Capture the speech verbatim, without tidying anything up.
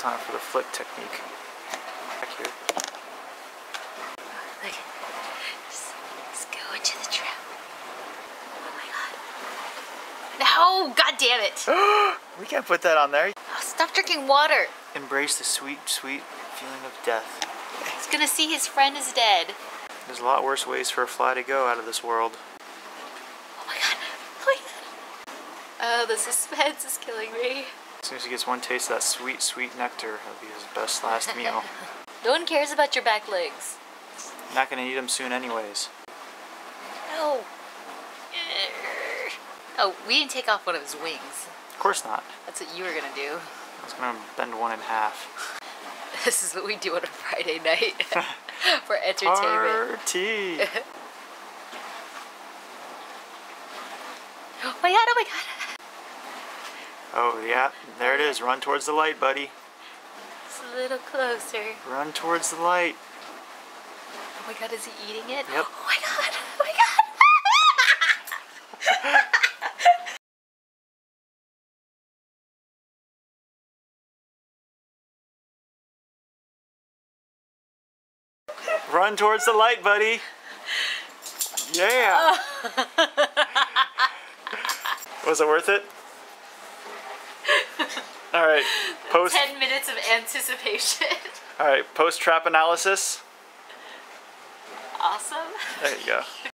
Time for the flick technique. Back here. Look, just, just go into the trap. Oh my god. No, god damn it. We can't put that on there. Oh, stop drinking water. Embrace the sweet, sweet feeling of death. He's gonna see his friend is dead. There's a lot worse ways for a fly to go out of this world. Oh my god. Oh my god. Oh, the suspense is killing me. As soon as he gets one taste of that sweet, sweet nectar, it'll be his best last meal. No one cares about your back legs. Not gonna eat them soon anyways. No. Oh, we didn't take off one of his wings. Of course not. That's what you were gonna do. I was gonna bend one in half. This is what we do on a Friday night for entertainment. Party! Oh my god, oh my god. Oh yeah, there it is. Run towards the light, buddy. It's a little closer. Run towards the light. Oh my god, is he eating it? Yep. Oh my god, oh my god. Run towards the light, buddy. Yeah. Was it worth it? All right. Post. Ten minutes of anticipation. All right. Post trap analysis. Awesome. There you go.